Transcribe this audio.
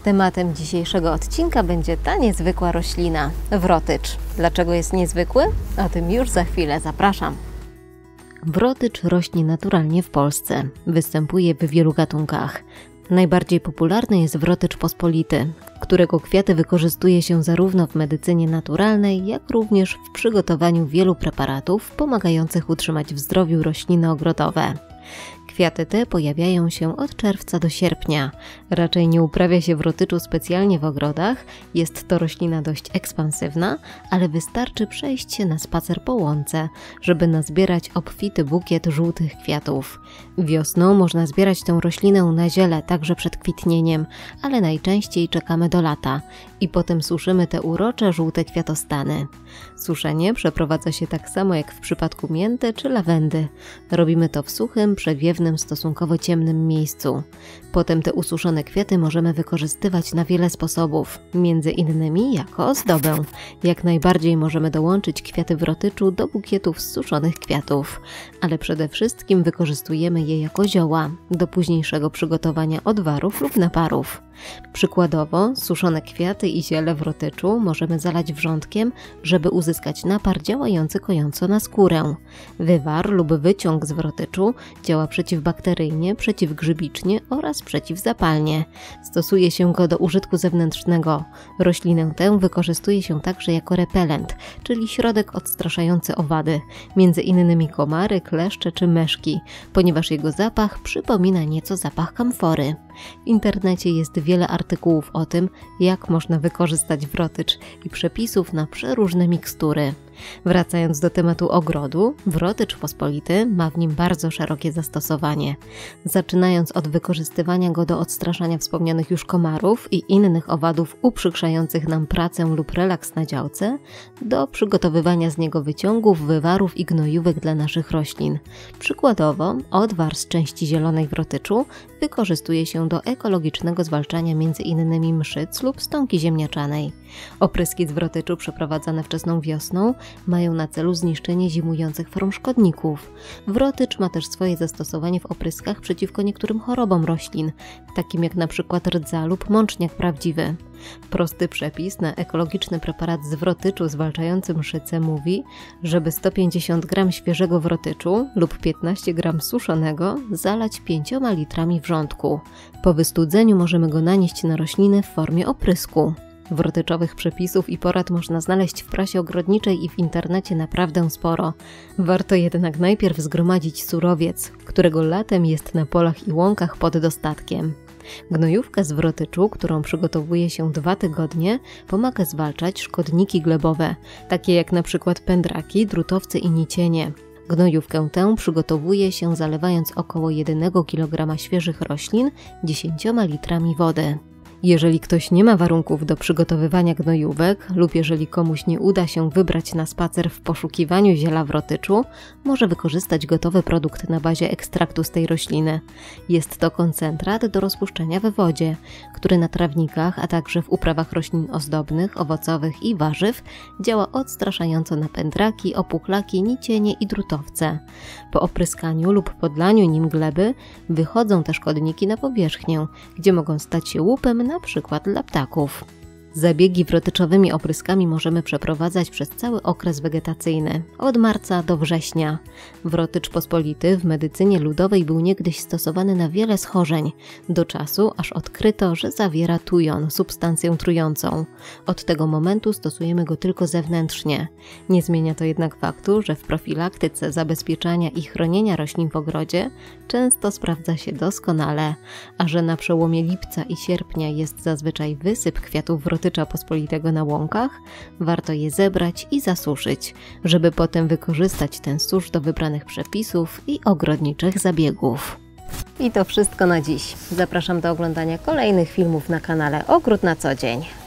Tematem dzisiejszego odcinka będzie ta niezwykła roślina – wrotycz. Dlaczego jest niezwykły? O tym już za chwilę, zapraszam. Wrotycz rośnie naturalnie w Polsce. Występuje w wielu gatunkach. Najbardziej popularny jest wrotycz pospolity, którego kwiaty wykorzystuje się zarówno w medycynie naturalnej, jak również w przygotowaniu wielu preparatów pomagających utrzymać w zdrowiu rośliny ogrodowe. Kwiaty te pojawiają się od czerwca do sierpnia. Raczej nie uprawia się wrotyczu specjalnie w ogrodach, jest to roślina dość ekspansywna, ale wystarczy przejść się na spacer po łące, żeby nazbierać obfity bukiet żółtych kwiatów. Wiosną można zbierać tę roślinę na ziele, także przed kwitnieniem, ale najczęściej czekamy do lata i potem suszymy te urocze żółte kwiatostany. Suszenie przeprowadza się tak samo jak w przypadku mięty czy lawendy. Robimy to w suchym, przewiewnym, stosunkowo ciemnym miejscu. Potem te ususzone kwiaty możemy wykorzystywać na wiele sposobów, między innymi jako ozdobę. Jak najbardziej możemy dołączyć kwiaty wrotyczu do bukietów z suszonych kwiatów, ale przede wszystkim wykorzystujemy je jako zioła do późniejszego przygotowania odwarów lub naparów. Przykładowo suszone kwiaty i ziele wrotyczu możemy zalać wrzątkiem, żeby uzyskać napar działający kojąco na skórę. Wywar lub wyciąg z wrotyczu działa przeciwbakteryjnie, przeciwgrzybicznie oraz przeciwzapalnie. Stosuje się go do użytku zewnętrznego. Roślinę tę wykorzystuje się także jako repelent, czyli środek odstraszający owady, między innymi komary, kleszcze czy meszki, ponieważ jego zapach przypomina nieco zapach kamfory. W internecie jest wiele artykułów o tym, jak można wykorzystać wrotycz i przepisów na przeróżne mikstury. Wracając do tematu ogrodu, wrotycz pospolity ma w nim bardzo szerokie zastosowanie. Zaczynając od wykorzystywania go do odstraszania wspomnianych już komarów i innych owadów uprzykrzających nam pracę lub relaks na działce, do przygotowywania z niego wyciągów, wywarów i gnojówek dla naszych roślin. Przykładowo, odwar z części zielonej wrotyczu wykorzystuje się do ekologicznego zwalczania m.in. mszyc lub stonki ziemniaczanej. Opryski z wrotyczu przeprowadzane wczesną wiosną mają na celu zniszczenie zimujących form szkodników. Wrotycz ma też swoje zastosowanie w opryskach przeciwko niektórym chorobom roślin, takim jak np. rdza lub mączniak prawdziwy. Prosty przepis na ekologiczny preparat z wrotyczu zwalczający mszyce mówi, żeby 150 g świeżego wrotyczu lub 15 g suszonego zalać 5 litrami wrzątku. Po wystudzeniu możemy go nanieść na rośliny w formie oprysku. Wrotyczowych przepisów i porad można znaleźć w prasie ogrodniczej i w internecie naprawdę sporo. Warto jednak najpierw zgromadzić surowiec, którego latem jest na polach i łąkach pod dostatkiem. Gnojówka z wrotyczu, którą przygotowuje się 2 tygodnie, pomaga zwalczać szkodniki glebowe, takie jak np. pędraki, drutowce i nicienie. Gnojówkę tę przygotowuje się zalewając około 1 kg świeżych roślin 10 litrami wody. Jeżeli ktoś nie ma warunków do przygotowywania gnojówek lub jeżeli komuś nie uda się wybrać na spacer w poszukiwaniu ziela wrotyczu, może wykorzystać gotowy produkt na bazie ekstraktu z tej rośliny. Jest to koncentrat do rozpuszczenia we wodzie, który na trawnikach, a także w uprawach roślin ozdobnych, owocowych i warzyw działa odstraszająco na pędraki, opuchlaki, nicienie i drutowce. Po opryskaniu lub podlaniu nim gleby wychodzą te szkodniki na powierzchnię, gdzie mogą stać się łupem na przykład dla ptaków. Zabiegi wrotyczowymi opryskami możemy przeprowadzać przez cały okres wegetacyjny, od marca do września. Wrotycz pospolity w medycynie ludowej był niegdyś stosowany na wiele schorzeń, do czasu aż odkryto, że zawiera tujon, substancję trującą. Od tego momentu stosujemy go tylko zewnętrznie. Nie zmienia to jednak faktu, że w profilaktyce zabezpieczania i chronienia roślin w ogrodzie często sprawdza się doskonale, a że na przełomie lipca i sierpnia jest zazwyczaj wysyp kwiatów wrotycza pospolitego na łąkach, warto je zebrać i zasuszyć, żeby potem wykorzystać ten susz do wybranych przepisów i ogrodniczych zabiegów. I to wszystko na dziś. Zapraszam do oglądania kolejnych filmów na kanale Ogród na co dzień.